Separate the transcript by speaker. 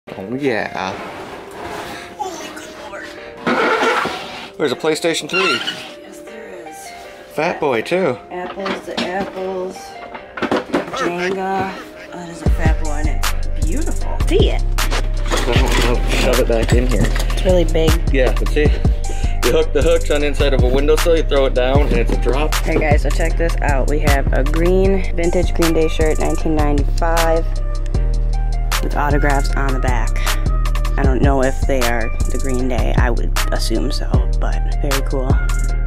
Speaker 1: Oh yeah.
Speaker 2: Holy good lord.
Speaker 1: There's a PlayStation 3.
Speaker 2: Yes, there is.
Speaker 1: Fat Boy too.
Speaker 2: Apples to apples. Jenga. Oh, there's a Fat Boy in it. Beautiful. See it?
Speaker 1: I'll shove it back in here.
Speaker 2: It's really big.
Speaker 1: Yeah, but see, you hook the hooks on the inside of a windowsill, you throw it down, and it's a drop.
Speaker 2: Hey guys, so check this out. We have a green, vintage Green Day shirt, 1995, with autographs on the back. I don't know if they are the Green Day. I would assume so, but very cool.